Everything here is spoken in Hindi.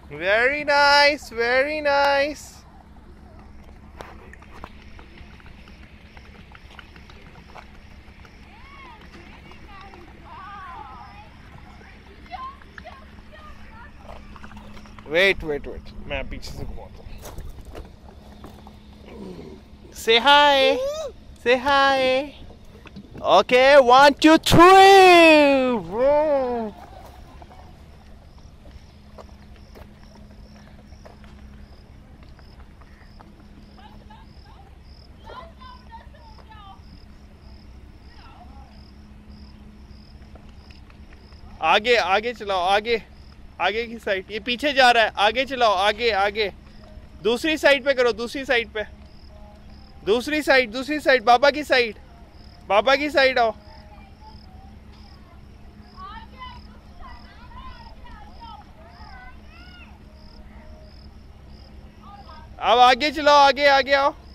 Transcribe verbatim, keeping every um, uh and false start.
Very nice, very nice. Wait, wait, wait. मैं पीछे से घुमाता हूँ. Say hi. Say hi. Okay, one, two, three. Whoa. आगे आगे चलाओ, आगे आगे की साइड. ये पीछे जा रहा है. आगे चलाओ, आगे आगे. दूसरी साइड पे करो, दूसरी साइड पे. दूसरी साइड, दूसरी साइड. बाबा की साइड, बाबा की साइड आओ. अब आगे चलाओ, आगे आगे आओ.